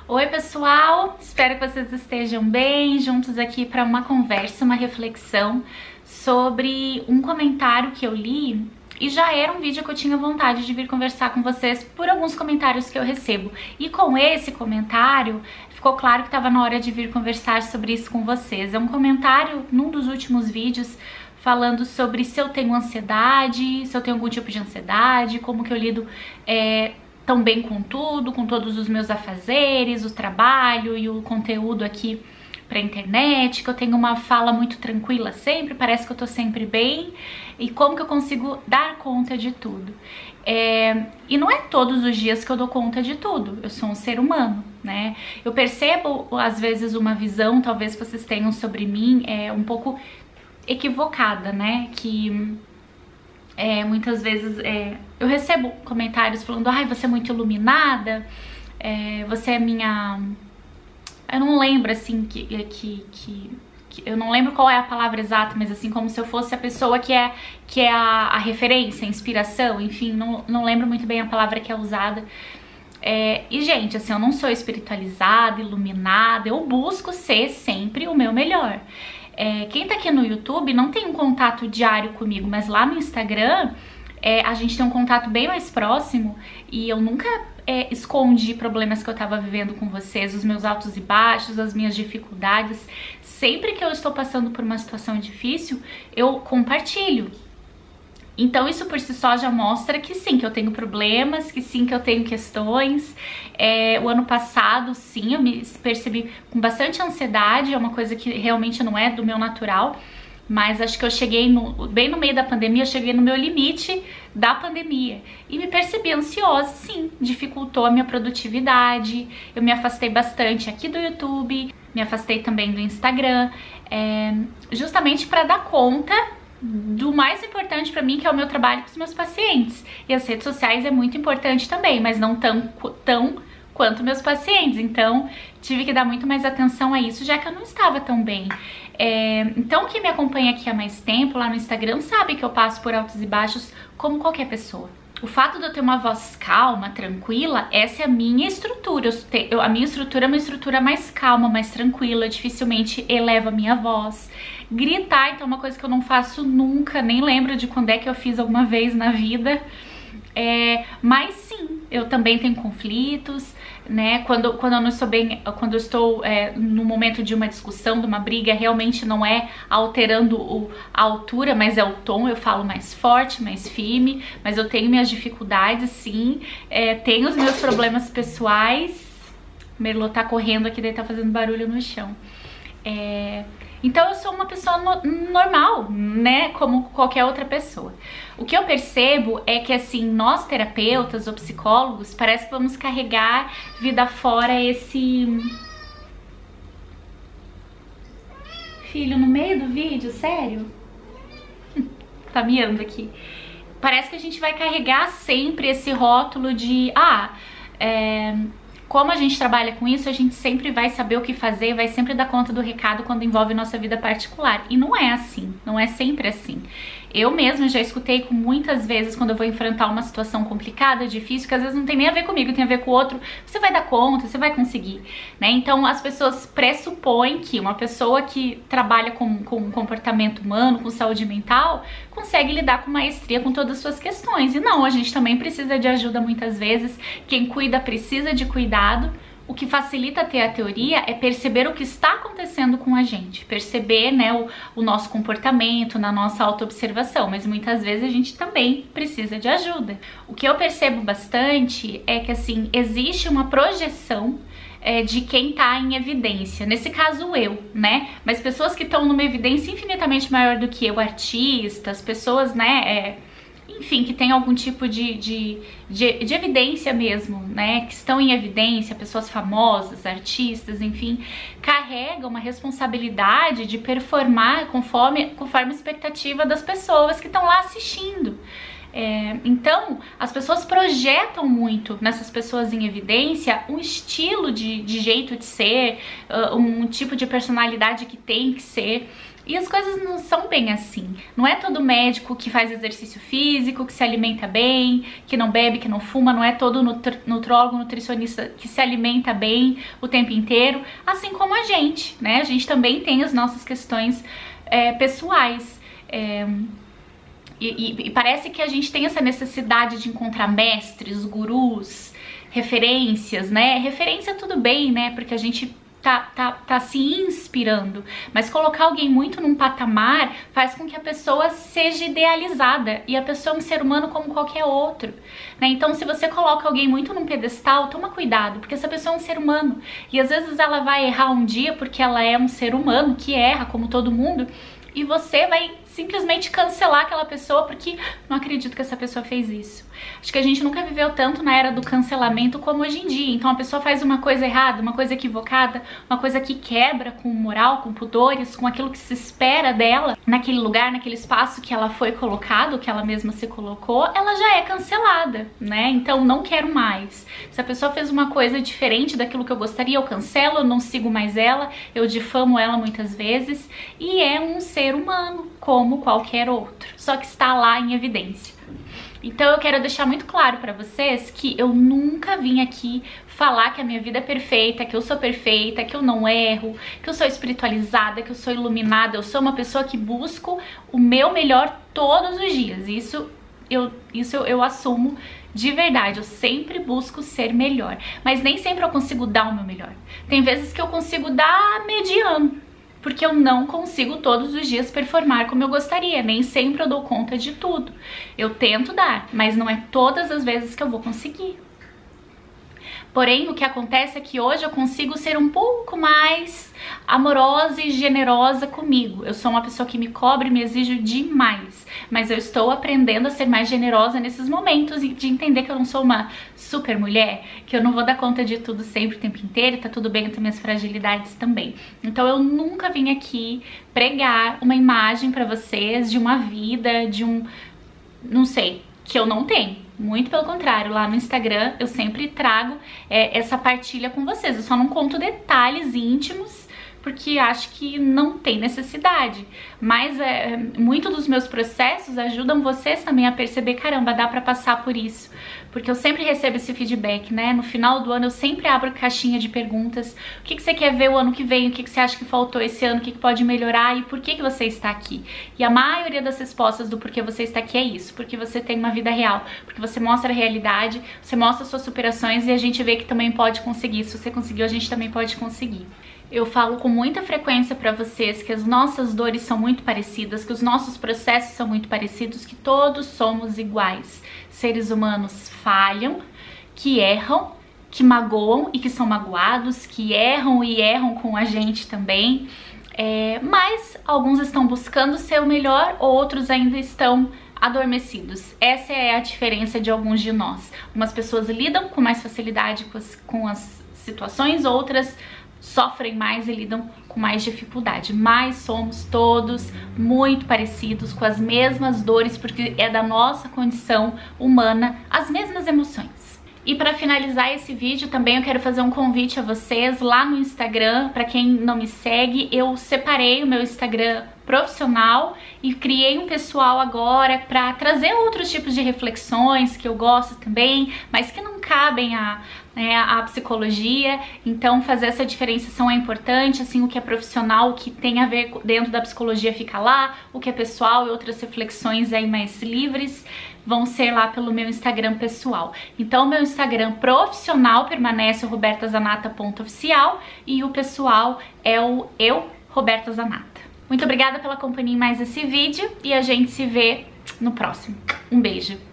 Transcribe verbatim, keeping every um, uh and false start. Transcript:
Oi pessoal, espero que vocês estejam bem, juntos aqui para uma conversa, uma reflexão sobre um comentário que eu li e já era um vídeo que eu tinha vontade de vir conversar com vocês por alguns comentários que eu recebo. E com esse comentário ficou claro que estava na hora de vir conversar sobre isso com vocês. É um comentário num dos últimos vídeos falando sobre se eu tenho ansiedade, se eu tenho algum tipo de ansiedade, como que eu lido é, tão bem com tudo, com todos os meus afazeres, o trabalho e o conteúdo aqui pra internet, que eu tenho uma fala muito tranquila sempre, parece que eu tô sempre bem, e como que eu consigo dar conta de tudo. É, e não é todos os dias que eu dou conta de tudo, eu sou um ser humano, né? Eu percebo, às vezes, uma visão, talvez vocês tenham sobre mim, é um pouco equivocada, né? Que é, muitas vezes é, eu recebo comentários falando, ai, você é muito iluminada, é, você é minha... Eu não lembro, assim, que, que, que, que... Eu não lembro qual é a palavra exata, mas assim, como se eu fosse a pessoa que é, que é a, a referência, a inspiração, enfim, não, não lembro muito bem a palavra que é usada. É, e, gente, assim, eu não sou espiritualizada, iluminada, eu busco ser sempre o meu melhor. É, quem tá aqui no YouTube não tem um contato diário comigo, mas lá no Instagram é, a gente tem um contato bem mais próximo e eu nunca é, escondi problemas que eu tava vivendo com vocês, os meus altos e baixos, as minhas dificuldades. Sempre que eu estou passando por uma situação difícil, eu compartilho. Então isso por si só já mostra que sim, que eu tenho problemas, que sim, que eu tenho questões. É, o ano passado, sim, eu me percebi com bastante ansiedade, é uma coisa que realmente não é do meu natural, mas acho que eu cheguei, no, bem no meio da pandemia, eu cheguei no meu limite da pandemia. E me percebi ansiosa, sim, dificultou a minha produtividade, eu me afastei bastante aqui do YouTube, me afastei também do Instagram, é, justamente para dar conta do mais importante pra mim, que é o meu trabalho com os meus pacientes. E as redes sociais é muito importante também, mas não tão, tão quanto meus pacientes. Então, tive que dar muito mais atenção a isso, já que eu não estava tão bem. É, então, quem me acompanha aqui há mais tempo, lá no Instagram, sabe que eu passo por altos e baixos como qualquer pessoa. O fato de eu ter uma voz calma, tranquila, essa é a minha estrutura. Eu te, eu, a minha estrutura é uma estrutura mais calma, mais tranquila, dificilmente eleva a minha voz. Gritar, então, é uma coisa que eu não faço nunca, nem lembro de quando é que eu fiz alguma vez na vida. É, mas sim, eu também tenho conflitos, né? Quando, quando eu não estou bem, quando eu estou é, no momento de uma discussão, de uma briga, realmente não é alterando o, a altura, mas é o tom. Eu falo mais forte, mais firme, mas eu tenho minhas dificuldades, sim. É, tenho os meus problemas pessoais. O Merlot tá correndo aqui, daí tá fazendo barulho no chão. É... Então eu sou uma pessoa no, normal, né, como qualquer outra pessoa. O que eu percebo é que, assim, nós terapeutas ou psicólogos, parece que vamos carregar vida fora esse... Filho, no meio do vídeo, sério? Tá miando aqui. Parece que a gente vai carregar sempre esse rótulo de... Ah, é... Como a gente trabalha com isso, a gente sempre vai saber o que fazer, vai sempre dar conta do recado quando envolve nossa vida particular. E não é assim, não é sempre assim. Eu mesma já escutei com muitas vezes quando eu vou enfrentar uma situação complicada, difícil, que às vezes não tem nem a ver comigo, tem a ver com o outro. Você vai dar conta, você vai conseguir, né? Então as pessoas pressupõem que uma pessoa que trabalha com, com comportamento humano, com saúde mental, consegue lidar com maestria com todas as suas questões. E não, a gente também precisa de ajuda muitas vezes. Quem cuida precisa de cuidado. O que facilita ter a teoria é perceber o que está acontecendo com a gente, perceber, né, o, o nosso comportamento, na nossa autoobservação, mas muitas vezes a gente também precisa de ajuda. O que eu percebo bastante é que, assim, existe uma projeção é, de quem tá em evidência, nesse caso eu, né, mas pessoas que estão numa evidência infinitamente maior do que eu, artistas, pessoas, né, é, enfim, que tem algum tipo de, de, de, de evidência mesmo, né, que estão em evidência, pessoas famosas, artistas, enfim, carregam uma responsabilidade de performar conforme, conforme a expectativa das pessoas que estão lá assistindo. É, então, as pessoas projetam muito nessas pessoas em evidência um estilo de, de jeito de ser, uh, um tipo de personalidade que tem que ser. E as coisas não são bem assim. Não é todo médico que faz exercício físico, que se alimenta bem, que não bebe, que não fuma. Não é todo nutri nutrólogo, nutricionista que se alimenta bem o tempo inteiro. Assim como a gente, né? A gente também tem as nossas questões é, pessoais. É, e, e, e parece que a gente tem essa necessidade de encontrar mestres, gurus, referências, né? Referência tudo bem, né? Porque a gente Tá, tá, tá se inspirando, mas colocar alguém muito num patamar faz com que a pessoa seja idealizada, e a pessoa é um ser humano como qualquer outro, né? Então se você coloca alguém muito num pedestal, toma cuidado, porque essa pessoa é um ser humano, e às vezes ela vai errar um dia porque ela é um ser humano que erra como todo mundo, e você vai simplesmente cancelar aquela pessoa porque não acredito que essa pessoa fez isso. Acho que a gente nunca viveu tanto na era do cancelamento como hoje em dia. Então a pessoa faz uma coisa errada, uma coisa equivocada, uma coisa que quebra com moral, com pudores, com aquilo que se espera dela, naquele lugar, naquele espaço que ela foi colocado, que ela mesma se colocou, ela já é cancelada, né? Então não quero mais. Se a pessoa fez uma coisa diferente daquilo que eu gostaria, eu cancelo, eu não sigo mais ela, eu difamo ela muitas vezes, e é um ser humano como qualquer outro, só que está lá em evidência. Então eu quero deixar muito claro pra vocês que eu nunca vim aqui falar que a minha vida é perfeita, que eu sou perfeita, que eu não erro, que eu sou espiritualizada, que eu sou iluminada. Eu sou uma pessoa que busco o meu melhor todos os dias. Isso eu, isso eu, eu assumo de verdade. Eu sempre busco ser melhor, mas nem sempre eu consigo dar o meu melhor. Tem vezes que eu consigo dar mediano, porque eu não consigo todos os dias performar como eu gostaria, nem sempre eu dou conta de tudo. Eu tento dar, mas não é todas as vezes que eu vou conseguir. Porém, o que acontece é que hoje eu consigo ser um pouco mais amorosa e generosa comigo. Eu sou uma pessoa que me cobra e me exige demais, mas eu estou aprendendo a ser mais generosa nesses momentos e de entender que eu não sou uma super mulher, que eu não vou dar conta de tudo sempre o tempo inteiro, e tá tudo bem, eu tenho minhas fragilidades também. Então eu nunca vim aqui pregar uma imagem pra vocês de uma vida, de um... não sei, que eu não tenho. Muito pelo contrário, lá no Instagram eu sempre trago é, essa partilha com vocês. Eu só não conto detalhes íntimos, porque acho que não tem necessidade. Mas é, muito dos meus processos ajudam vocês também a perceber, caramba, dá pra passar por isso. Porque eu sempre recebo esse feedback, né? No final do ano eu sempre abro caixinha de perguntas. O que, que você quer ver o ano que vem? O que, que você acha que faltou esse ano? O que, que pode melhorar? E por que, que você está aqui? E a maioria das respostas do porquê você está aqui é isso. Porque você tem uma vida real. Porque você mostra a realidade, você mostra suas superações e a gente vê que também pode conseguir. Se você conseguiu, a gente também pode conseguir. Eu falo com muita frequência pra vocês que as nossas dores são muito parecidas, que os nossos processos são muito parecidos, que todos somos iguais. Seres humanos falham, que erram, que magoam e que são magoados, que erram e erram com a gente também. É, mas alguns estão buscando ser o melhor, outros ainda estão adormecidos. Essa é a diferença de alguns de nós. Algumas pessoas lidam com mais facilidade com as, com as situações, outras sofrem mais e lidam com mais dificuldade, mas somos todos muito parecidos, com as mesmas dores, porque é da nossa condição humana, as mesmas emoções. E para finalizar esse vídeo também eu quero fazer um convite a vocês lá no Instagram. Para quem não me segue, eu separei o meu Instagram profissional e criei um pessoal agora para trazer outros tipos de reflexões que eu gosto também, mas que não cabem a, né, a psicologia. Então fazer essa diferenciação é importante, assim, o que é profissional, o que tem a ver dentro da psicologia fica lá, o que é pessoal e outras reflexões aí mais livres vão ser lá pelo meu Instagram pessoal. Então meu Instagram profissional permanece o roberta zanata ponto oficial e o pessoal é o eu, Roberta Zanata. Muito obrigada pela companhia em mais esse vídeo e a gente se vê no próximo. Um beijo!